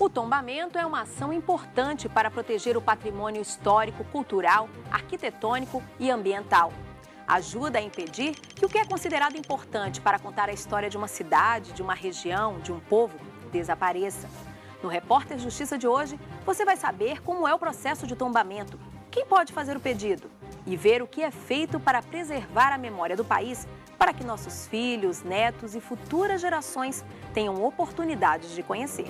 tombamento é uma ação importante para proteger o patrimônio histórico, cultural, arquitetônico e ambiental. Ajuda a impedir que o que é considerado importante para contar a história de uma cidade, de uma região, de um povo, desapareça. No Repórter Justiça de hoje, você vai saber como é o processo de tombamento, quem pode fazer o pedido e ver o que é feito para preservar a memória do país, para que nossos filhos, netos e futuras gerações tenham oportunidades de conhecer.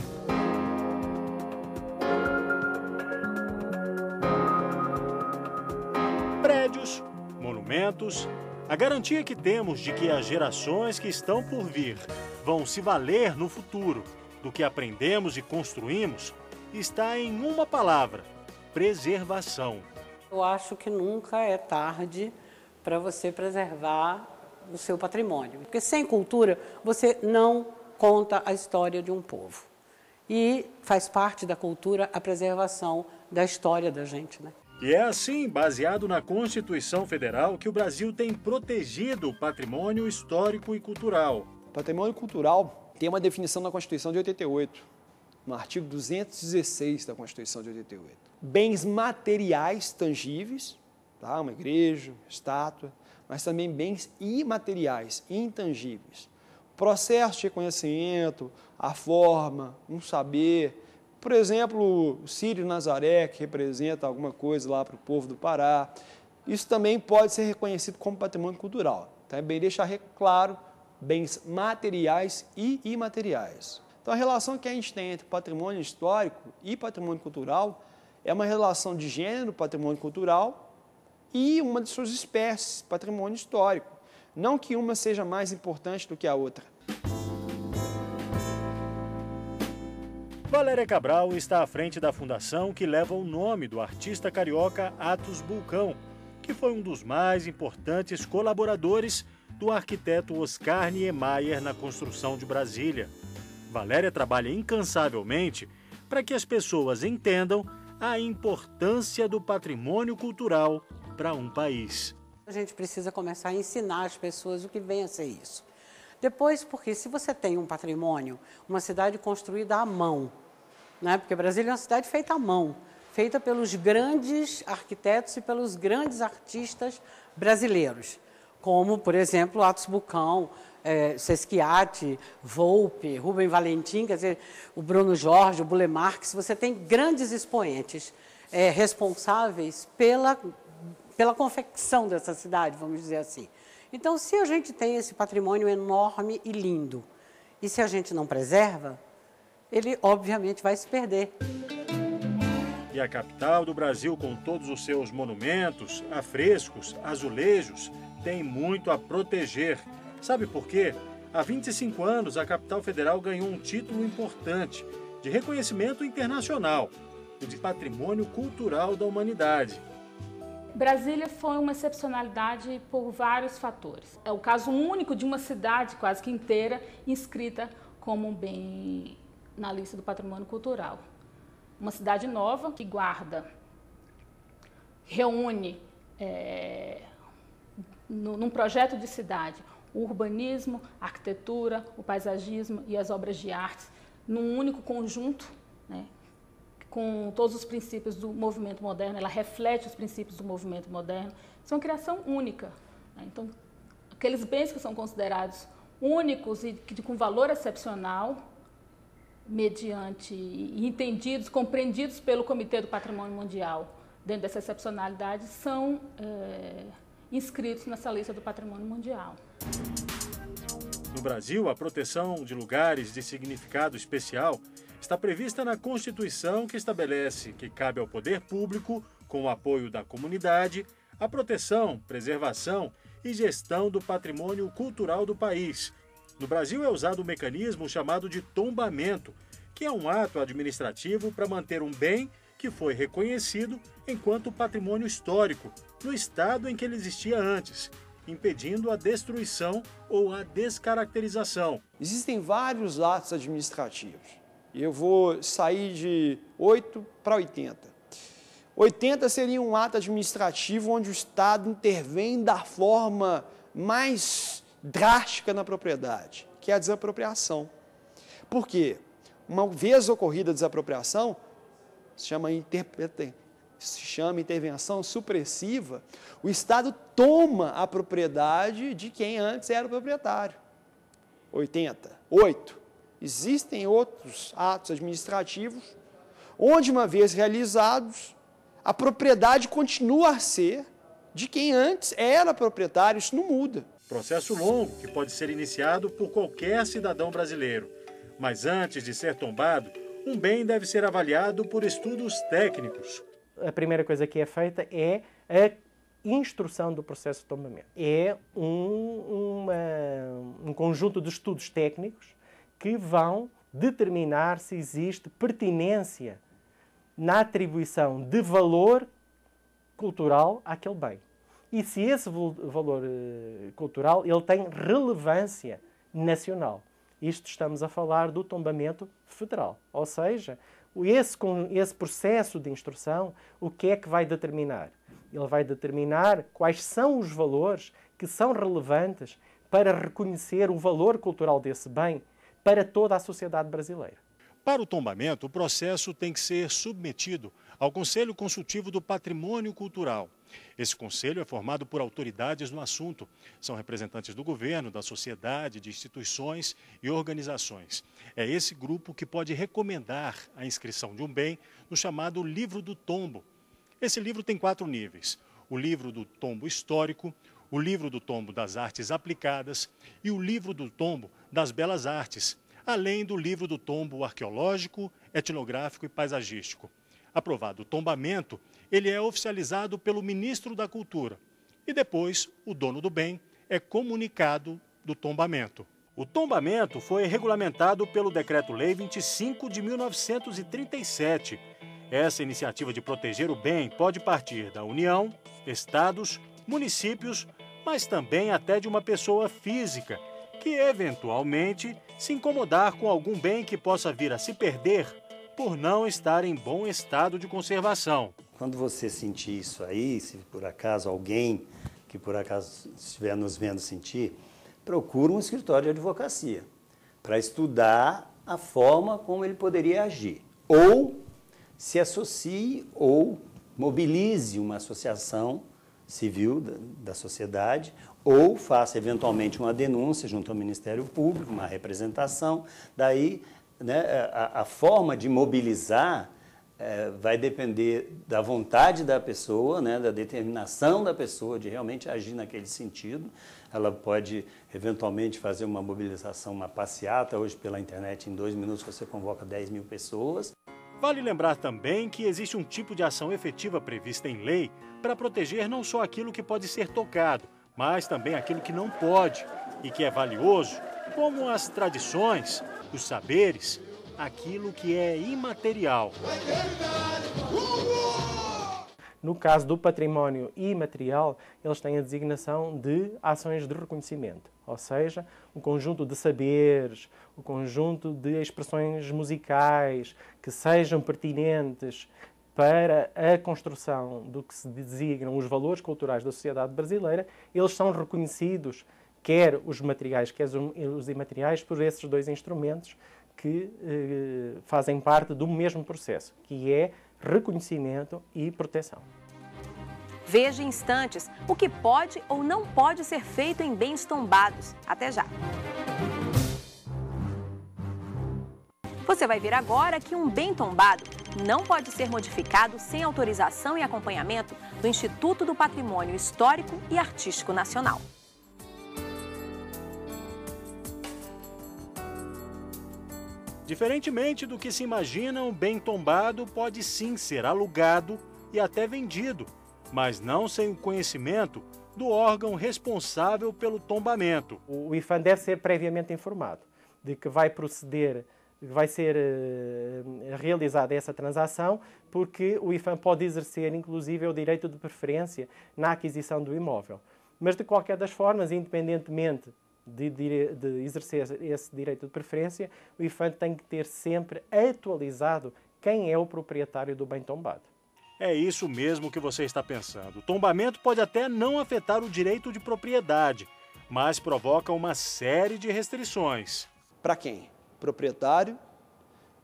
Prédios, monumentos, a garantia que temos de que as gerações que estão por vir vão se valer no futuro do que aprendemos e construímos está em uma palavra: preservação. Eu acho que nunca é tarde para você preservar o seu patrimônio, porque sem cultura você não conta a história de um povo. E faz parte da cultura a preservação da história da gente, né? E é assim, baseado na Constituição Federal, que o Brasil tem protegido o patrimônio histórico e cultural. Patrimônio cultural tem uma definição na Constituição de 88, no artigo 216 da Constituição de 88. Bens materiais tangíveis, tá? Uma igreja, estátua, mas também bens imateriais, intangíveis. Processo de reconhecimento, a forma, um saber. Por exemplo, o Círio Nazaré, que representa alguma coisa lá para o povo do Pará. Isso também pode ser reconhecido como patrimônio cultural. Também deixar claro, bens materiais e imateriais. Então, a relação que a gente tem entre patrimônio histórico e patrimônio cultural é uma relação de gênero, patrimônio cultural, e uma de suas espécies, patrimônio histórico. Não que uma seja mais importante do que a outra. Valéria Cabral está à frente da fundação que leva o nome do artista carioca Atos Bulcão, que foi um dos mais importantes colaboradores do arquiteto Oscar Niemeyer na construção de Brasília. Valéria trabalha incansavelmente para que as pessoas entendam a importância do patrimônio cultural para um país. A gente precisa começar a ensinar as pessoas o que vem a ser isso. Depois, porque se você tem um patrimônio, uma cidade construída à mão, né? Porque Brasília é uma cidade feita à mão, feita pelos grandes arquitetos e pelos grandes artistas brasileiros, como, por exemplo, Atos Bulcão, Sesquiati, Volpe, Rubem Valentim, quer dizer, o Bruno Jorge, o Burle Marx. Você tem grandes expoentes responsáveis pela confecção dessa cidade, vamos dizer assim. Então, se a gente tem esse patrimônio enorme e lindo, e se a gente não preserva, ele obviamente vai se perder. E a capital do Brasil, com todos os seus monumentos, afrescos, azulejos, tem muito a proteger. Sabe por quê? Há 25 anos, a capital federal ganhou um título importante de reconhecimento internacional, o de Patrimônio Cultural da Humanidade. Brasília foi uma excepcionalidade por vários fatores. É o caso único de uma cidade quase que inteira inscrita como um bem na lista do patrimônio cultural. Uma cidade nova que reúne num projeto de cidade o urbanismo, a arquitetura, o paisagismo e as obras de artes num único conjunto, né? Com todos os princípios do movimento moderno, ela reflete os princípios do movimento moderno. Isso é uma criação única, né? Então, aqueles bens que são considerados únicos e com valor excepcional, mediante e entendidos, compreendidos pelo Comitê do Patrimônio Mundial, dentro dessa excepcionalidade, são inscritos nessa lista do Patrimônio Mundial. No Brasil, a proteção de lugares de significado especial está prevista na Constituição, que estabelece que cabe ao poder público, com o apoio da comunidade, a proteção, preservação e gestão do patrimônio cultural do país. No Brasil é usado o mecanismo chamado de tombamento, que é um ato administrativo para manter um bem que foi reconhecido enquanto patrimônio histórico, no estado em que ele existia antes, impedindo a destruição ou a descaracterização. Existem vários atos administrativos. Eu vou sair de 8 para 80. 80 seria um ato administrativo onde o Estado intervém da forma mais drástica na propriedade, que é a desapropriação. Por quê? uma vez ocorrida a desapropriação, se chama intervenção supressiva, o Estado toma a propriedade de quem antes era o proprietário. 8. Existem outros atos administrativos onde, uma vez realizados, a propriedade continua a ser de quem antes era proprietário, isso não muda. Processo longo que pode ser iniciado por qualquer cidadão brasileiro. Mas antes de ser tombado, um bem deve ser avaliado por estudos técnicos. A primeira coisa que é feita é a instrução do processo de tombamento. É um conjunto de estudos técnicos que vão determinar se existe pertinência na atribuição de valor cultural àquele bem. E se esse valor cultural ele tem relevância nacional. Isto estamos a falar do tombamento federal. Ou seja, esse processo de instrução, o que é que vai determinar? Ele vai determinar quais são os valores que são relevantes para reconhecer o valor cultural desse bem para toda a sociedade brasileira. Para o tombamento, o processo tem que ser submetido ao Conselho Consultivo do Patrimônio Cultural. Esse conselho é formado por autoridades no assunto. São representantes do governo, da sociedade, de instituições e organizações. É esse grupo que pode recomendar a inscrição de um bem no chamado Livro do Tombo. Esse livro tem 4 níveis: o Livro do Tombo Histórico, o Livro do Tombo das Artes Aplicadas e o Livro do Tombo das Belas Artes, além do Livro do Tombo Arqueológico, Etnográfico e Paisagístico. Aprovado o tombamento, ele é oficializado pelo Ministro da Cultura e depois o dono do bem é comunicado do tombamento. O tombamento foi regulamentado pelo Decreto-Lei 25 de 1937. Essa iniciativa de proteger o bem pode partir da União, estados, municípios, mas também até de uma pessoa física que, eventualmente, se incomodar com algum bem que possa vir a se perder por não estar em bom estado de conservação. Quando você sentir isso aí, se por acaso alguém que por acaso estiver nos vendo sentir, procura um escritório de advocacia para estudar a forma como ele poderia agir. Ou se associe ou mobilize uma associação civil da sociedade, ou faça eventualmente uma denúncia junto ao Ministério Público, uma representação. Daí, né, a forma de mobilizar vai depender da vontade da pessoa, né, da determinação da pessoa de realmente agir naquele sentido. Ela pode eventualmente fazer uma mobilização, uma passeata. Hoje pela internet, em 2 minutos você convoca 10 mil pessoas. Vale lembrar também que existe um tipo de ação efetiva prevista em lei para proteger não só aquilo que pode ser tocado, mas também aquilo que não pode e que é valioso, como as tradições, os saberes, aquilo que é imaterial. No caso do património imaterial, eles têm a designação de ações de reconhecimento, ou seja, um conjunto de saberes, um conjunto de expressões musicais que sejam pertinentes para a construção do que se designam os valores culturais da sociedade brasileira, eles são reconhecidos, quer os materiais, quer os imateriais, por esses 2 instrumentos que fazem parte do mesmo processo, que é reconhecimento e proteção. Veja em instantes o que pode ou não pode ser feito em bens tombados. Até já! Você vai ver agora que um bem tombado não pode ser modificado sem autorização e acompanhamento do Instituto do Patrimônio Histórico e Artístico Nacional. Diferentemente do que se imagina, um bem tombado pode sim ser alugado e até vendido, mas não sem o conhecimento do órgão responsável pelo tombamento. O IPHAN deve ser previamente informado de que vai ser realizada essa transação, porque o IPHAN pode exercer, inclusive, o direito de preferência na aquisição do imóvel. Mas, de qualquer das formas, independentemente de exercer esse direito de preferência, o IPHAN tem que ter sempre atualizado quem é o proprietário do bem tombado. É isso mesmo que você está pensando. O tombamento pode até não afetar o direito de propriedade, mas provoca uma série de restrições. Para quem? Proprietário,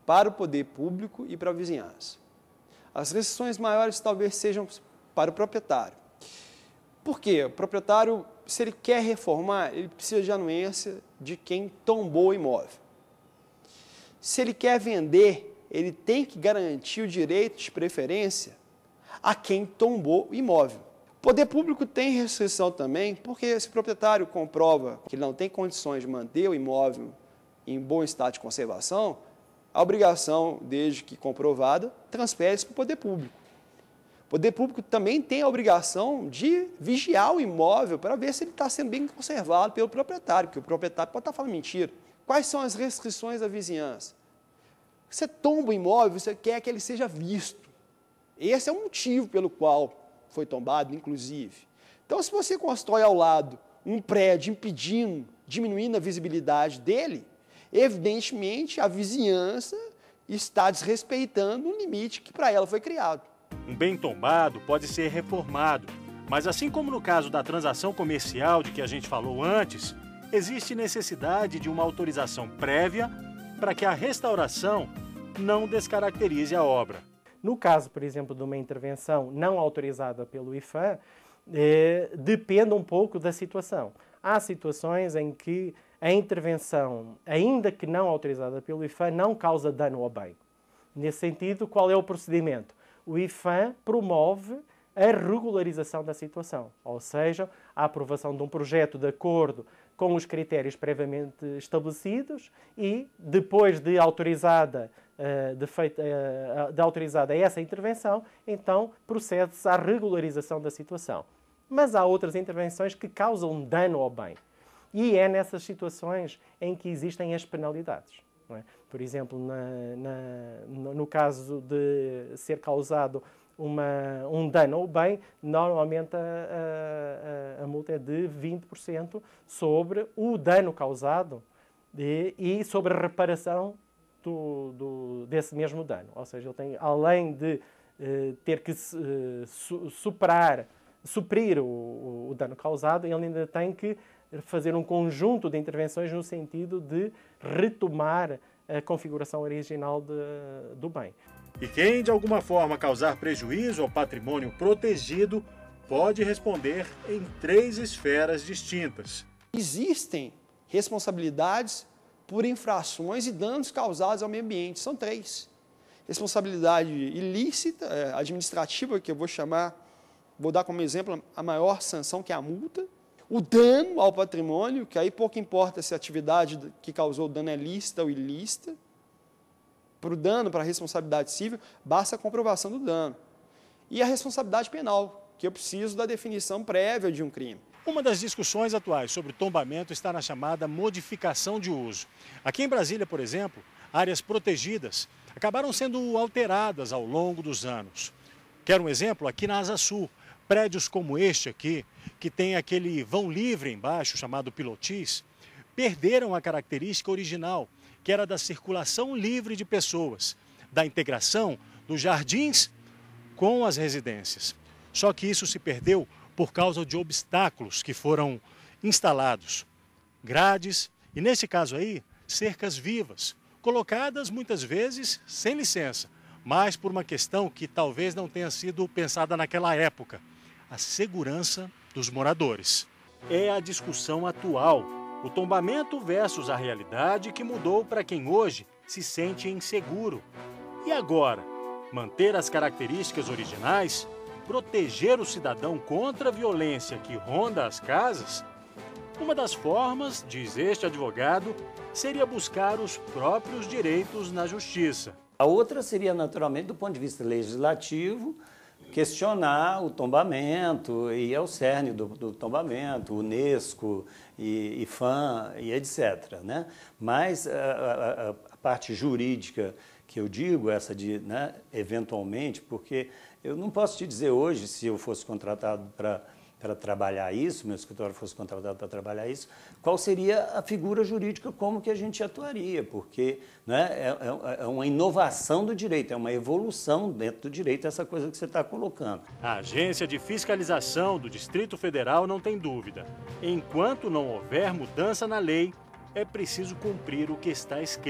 para o poder público e para a vizinhança. As restrições maiores talvez sejam para o proprietário. Por quê? O proprietário, se ele quer reformar, ele precisa de anuência de quem tombou o imóvel. Se ele quer vender, ele tem que garantir o direito de preferência a quem tombou o imóvel. O poder público tem restrição também, porque se o proprietário comprova que ele não tem condições de manter o imóvel em bom estado de conservação, a obrigação, desde que comprovada, transfere-se para o poder público. O poder público também tem a obrigação de vigiar o imóvel para ver se ele está sendo bem conservado pelo proprietário, porque o proprietário pode estar falando mentira. Quais são as restrições da vizinhança? Você tomba o imóvel, você quer que ele seja visto. Esse é o motivo pelo qual foi tombado, inclusive. Então, se você constrói ao lado um prédio impedindo, diminuindo a visibilidade dele, evidentemente a vizinhança está desrespeitando um limite que para ela foi criado. Um bem tombado pode ser reformado, mas assim como no caso da transação comercial de que a gente falou antes, existe necessidade de uma autorização prévia para que a restauração não descaracterize a obra. No caso, por exemplo, de uma intervenção não autorizada pelo IPHAN, depende um pouco da situação. Há situações em que a intervenção, ainda que não autorizada pelo IPHAN, não causa dano ao bem. Nesse sentido, qual é o procedimento? O IPHAN promove a regularização da situação, ou seja, a aprovação de um projeto de acordo com os critérios previamente estabelecidos e, depois de autorizada essa intervenção, então procede-se à regularização da situação. Mas há outras intervenções que causam dano ao bem. E é nessas situações em que existem as penalidades. Não é? Por exemplo, no caso de ser causado um dano ao bem, normalmente a multa é de 20% sobre o dano causado e sobre a reparação desse mesmo dano. Ou seja, ele tem, além de ter que suprir o dano causado, ele ainda tem que fazer um conjunto de intervenções no sentido de retomar a configuração original do bem. E quem, de alguma forma, causar prejuízo ao patrimônio protegido pode responder em 3 esferas distintas. Existem responsabilidades por infrações e danos causados ao meio ambiente. São 3. Responsabilidade ilícita, administrativa, que eu vou dar como exemplo a maior sanção, que é a multa. O dano ao patrimônio, que aí pouco importa se a atividade que causou o dano é lícita ou ilícita. Para o dano, para a responsabilidade civil, basta a comprovação do dano. E a responsabilidade penal, que eu preciso da definição prévia de um crime. Uma das discussões atuais sobre tombamento está na chamada modificação de uso. Aqui em Brasília, por exemplo, áreas protegidas acabaram sendo alteradas ao longo dos anos. Quero um exemplo aqui na Asa Sul. Prédios como este aqui, que tem aquele vão livre embaixo, chamado pilotis, perderam a característica original, que era da circulação livre de pessoas, da integração dos jardins com as residências. Só que isso se perdeu por causa de obstáculos que foram instalados. Grades e, nesse caso aí, cercas vivas, colocadas muitas vezes sem licença, mas por uma questão que talvez não tenha sido pensada naquela época, a segurança dos moradores. É a discussão atual, o tombamento versus a realidade que mudou para quem hoje se sente inseguro. E agora, manter as características originais, proteger o cidadão contra a violência que ronda as casas? Uma das formas, diz este advogado, seria buscar os próprios direitos na justiça. A outra seria, naturalmente, do ponto de vista legislativo, questionar o tombamento e é o cerne do tombamento, Unesco, IPHAN e etc. Né? Mas a parte jurídica que eu digo, essa de, né, eventualmente, porque eu não posso te dizer hoje, se eu fosse contratado para trabalhar isso, meu escritório fosse contratado para trabalhar isso, qual seria a figura jurídica, como que a gente atuaria, porque, né, é uma inovação do direito, é uma evolução dentro do direito, essa coisa que você está colocando. A Agência de Fiscalização do Distrito Federal não tem dúvida. Enquanto não houver mudança na lei, é preciso cumprir o que está escrito.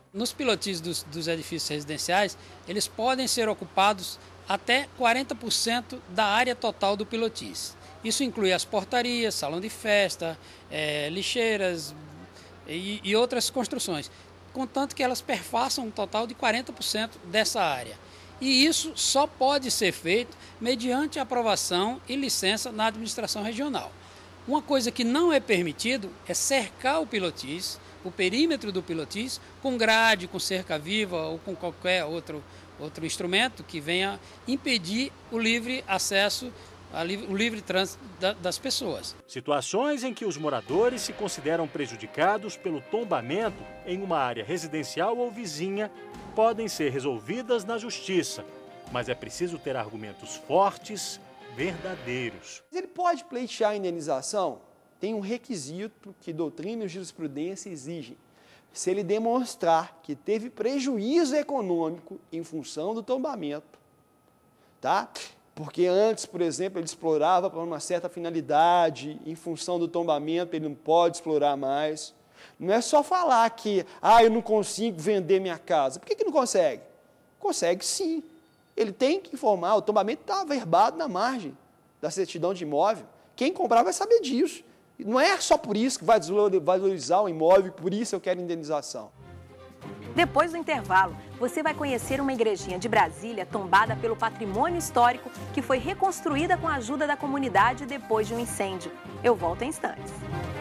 Nos pilotis dos edifícios residenciais, eles podem ser ocupados até 40% da área total do pilotis. Isso inclui as portarias, salão de festa, lixeiras e outras construções, contanto que elas perfaçam um total de 40% dessa área. E isso só pode ser feito mediante aprovação e licença na administração regional. Uma coisa que não é permitido é cercar o pilotis, o perímetro do pilotis, com grade, com cerca viva ou com qualquer outro instrumento que venha impedir o livre acesso, o livre trânsito das pessoas. Situações em que os moradores se consideram prejudicados pelo tombamento em uma área residencial ou vizinha podem ser resolvidas na justiça, mas é preciso ter argumentos fortes, verdadeiros. Ele pode pleitear a indenização? Tem um requisito que doutrina e jurisprudência exigem. Se ele demonstrar que teve prejuízo econômico em função do tombamento, tá? Porque antes, por exemplo, ele explorava para uma certa finalidade, em função do tombamento ele não pode explorar mais. Não é só falar que, eu não consigo vender minha casa. Por que não consegue? Consegue sim. Ele tem que informar, o tombamento está averbado na margem da certidão de imóvel. Quem comprar vai saber disso. Não é só por isso que vai desvalorizar o imóvel, por isso eu quero indenização. Depois do intervalo, você vai conhecer uma igrejinha de Brasília tombada pelo patrimônio histórico que foi reconstruída com a ajuda da comunidade depois de um incêndio. Eu volto em instantes.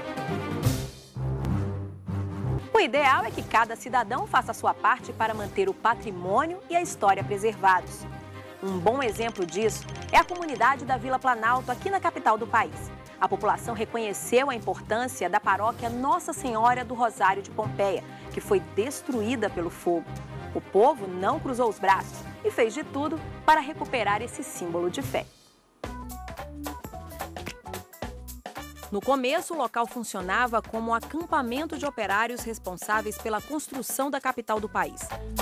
O ideal é que cada cidadão faça a sua parte para manter o patrimônio e a história preservados. Um bom exemplo disso é a comunidade da Vila Planalto, aqui na capital do país. A população reconheceu a importância da paróquia Nossa Senhora do Rosário de Pompeia, que foi destruída pelo fogo. O povo não cruzou os braços e fez de tudo para recuperar esse símbolo de fé. No começo, o local funcionava como um acampamento de operários responsáveis pela construção da capital do país.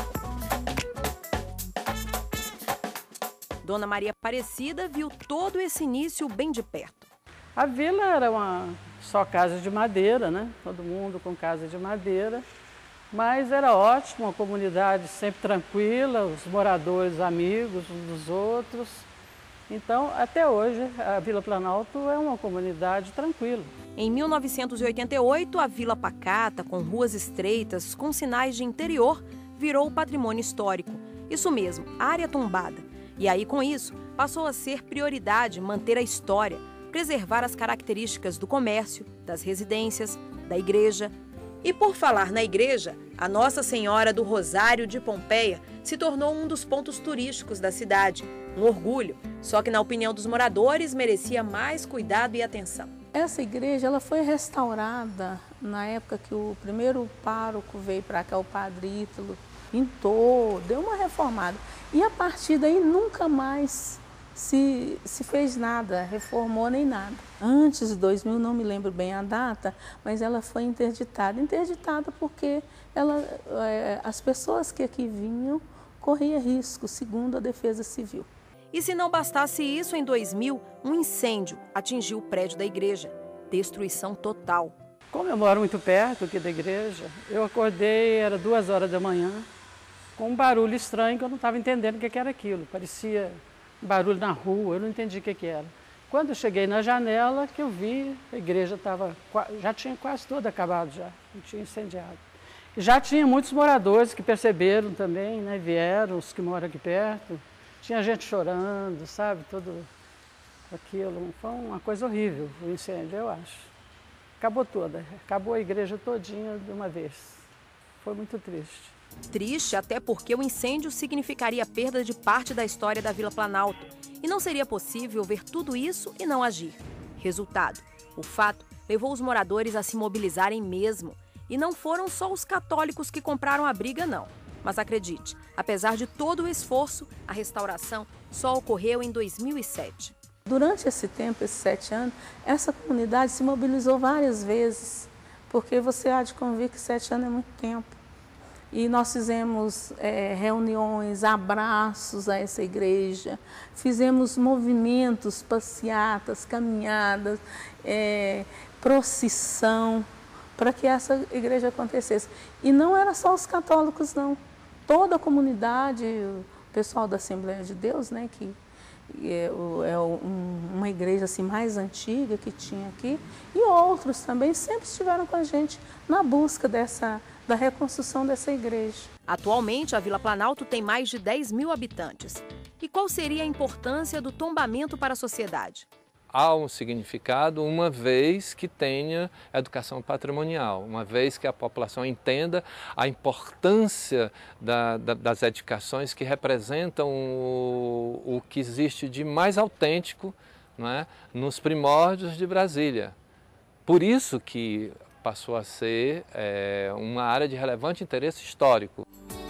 Dona Maria Aparecida viu todo esse início bem de perto. A vila era só casa de madeira, né? Todo mundo com casa de madeira. Mas era ótimo, uma comunidade sempre tranquila, os moradores amigos uns dos outros. Então, até hoje, a Vila Planalto é uma comunidade tranquila. Em 1988, a Vila Pacata, com ruas estreitas, com sinais de interior, virou patrimônio histórico. Isso mesmo, área tombada. E aí, com isso, passou a ser prioridade manter a história, preservar as características do comércio, das residências, da igreja. E por falar na igreja, a Nossa Senhora do Rosário de Pompeia se tornou um dos pontos turísticos da cidade. Um orgulho, só que na opinião dos moradores merecia mais cuidado e atenção. Essa igreja ela foi restaurada na época que o primeiro pároco veio para cá, o Padre Ítalo, pintou, deu uma reformada. E a partir daí nunca mais se fez nada, reformou nem nada. Antes de 2000, não me lembro bem a data, mas ela foi interditada. Interditada porque as pessoas que aqui vinham corriam risco, segundo a Defesa Civil. E se não bastasse isso, em 2000, um incêndio atingiu o prédio da igreja. Destruição total. Como eu moro muito perto aqui da igreja, eu acordei, era 2 horas da manhã, com um barulho estranho que eu não estava entendendo o que era aquilo. Parecia um barulho na rua, eu não entendi o que era. Quando eu cheguei na janela, que eu vi, a igreja já tinha quase toda acabado já, não tinha incendiado. E já tinha muitos moradores que perceberam também, né, vieram, os que moram aqui perto. Tinha gente chorando, sabe, tudo aquilo. Foi uma coisa horrível o incêndio, eu acho. Acabou toda, acabou a igreja todinha de uma vez. Foi muito triste. Triste até porque o incêndio significaria a perda de parte da história da Vila Planalto. E não seria possível ver tudo isso e não agir. Resultado, o fato levou os moradores a se mobilizarem mesmo. E não foram só os católicos que compraram a briga, não. Mas acredite, apesar de todo o esforço, a restauração só ocorreu em 2007. Durante esse tempo, esses 7 anos, essa comunidade se mobilizou várias vezes, porque você há de convir que 7 anos é muito tempo. E nós fizemos reuniões, abraços a essa igreja, fizemos movimentos, passeatas, caminhadas, procissão, para que essa igreja acontecesse. E não era só os católicos, não. Toda a comunidade, o pessoal da Assembleia de Deus, né, que é uma igreja assim, mais antiga que tinha aqui, e outros também sempre estiveram com a gente na busca da reconstrução dessa igreja. Atualmente, a Vila Planalto tem mais de 10 mil habitantes. E qual seria a importância do tombamento para a sociedade? Há um significado uma vez que tenha educação patrimonial, uma vez que a população entenda a importância das edificações que representam o que existe de mais autêntico, não é, nos primórdios de Brasília. Por isso que passou a ser uma área de relevante interesse histórico.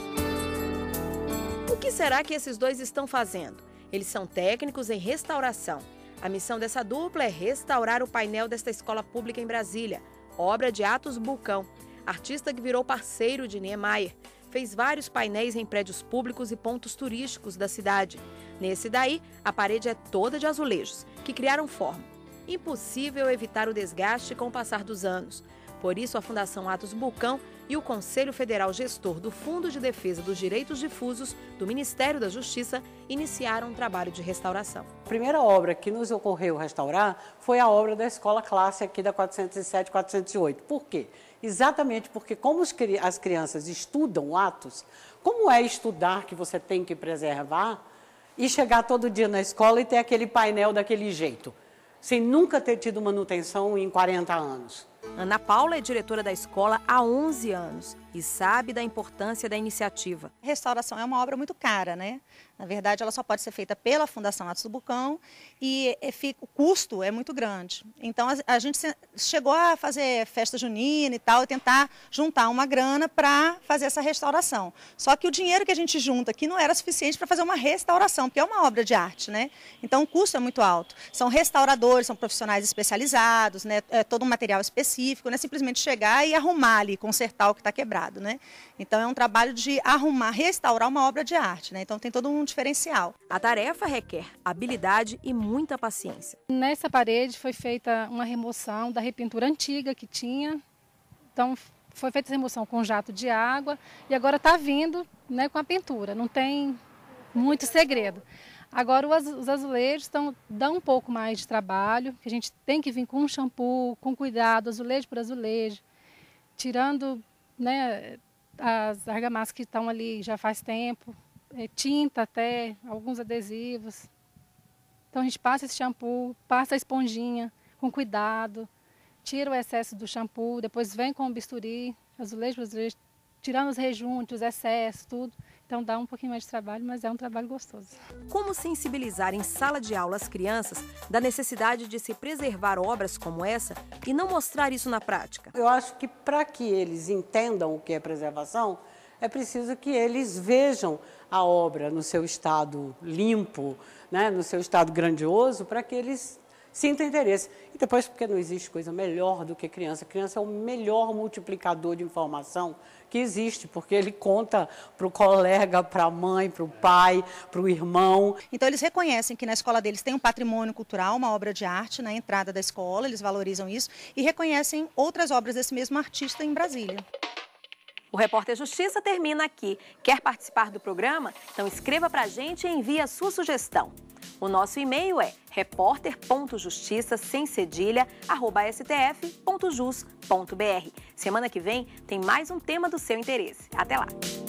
O que será que esses dois estão fazendo? Eles são técnicos em restauração. A missão dessa dupla é restaurar o painel desta escola pública em Brasília, obra de Atos Bulcão, artista que virou parceiro de Niemeyer. Fez vários painéis em prédios públicos e pontos turísticos da cidade. Nesse daí, a parede é toda de azulejos, que criaram forma. Impossível evitar o desgaste com o passar dos anos. Por isso, a Fundação Atos Bulcão e o Conselho Federal Gestor do Fundo de Defesa dos Direitos Difusos do Ministério da Justiça iniciaram um trabalho de restauração. A primeira obra que nos ocorreu restaurar foi a obra da escola classe aqui da 407 e 408. Por quê? Exatamente porque como as crianças estudam Atos, como é estudar que você tem que preservar e chegar todo dia na escola e ter aquele painel daquele jeito, sem nunca ter tido manutenção em 40 anos. Ana Paula é diretora da escola há 11 anos e sabe da importância da iniciativa. A restauração é uma obra muito cara, né? Na verdade, ela só pode ser feita pela Fundação Atos Bulcão e o custo é muito grande. Então, a gente chegou a fazer festa junina e tal, e tentar juntar uma grana para fazer essa restauração. Só que o dinheiro que a gente junta aqui não era suficiente para fazer uma restauração, porque é uma obra de arte, né? Então, o custo é muito alto. São restauradores, são profissionais especializados, né? É todo um material específico, não é simplesmente chegar e arrumar ali, consertar o que está quebrado, né? Então, é um trabalho de arrumar, restaurar uma obra de arte, né? Então, tem todo um diferencial. A tarefa requer habilidade e muita paciência. Nessa parede foi feita uma remoção da repintura antiga que tinha. Então, foi feita essa remoção com jato de água e agora está vindo, né, com a pintura. Não tem muito segredo. Agora, os azulejos dão um pouco mais de trabalho, que a gente tem que vir com um shampoo, com cuidado, azulejo por azulejo, tirando, né, as argamassas que estão ali já faz tempo, tinta até, alguns adesivos. Então a gente passa esse shampoo, passa a esponjinha com cuidado, tira o excesso do shampoo, depois vem com o bisturi, azulejo por azulejo, tirando os rejuntos, os excessos, tudo. Então dá um pouquinho mais de trabalho, mas é um trabalho gostoso. Como sensibilizar em sala de aula as crianças da necessidade de se preservar obras como essa e não mostrar isso na prática? Eu acho que para que eles entendam o que é preservação, é preciso que eles vejam a obra no seu estado limpo, né, no seu estado grandioso, para que eles sintam interesse. E depois, porque não existe coisa melhor do que criança. A criança é o melhor multiplicador de informação que existe, porque ele conta para o colega, para a mãe, para o pai, para o irmão. Então, eles reconhecem que na escola deles tem um patrimônio cultural, uma obra de arte na entrada da escola, eles valorizam isso e reconhecem outras obras desse mesmo artista em Brasília. O Repórter Justiça termina aqui. Quer participar do programa? Então escreva pra gente e envie a sua sugestão. O nosso e-mail é repórter.justiça@stf.jus.br. Semana que vem tem mais um tema do seu interesse. Até lá!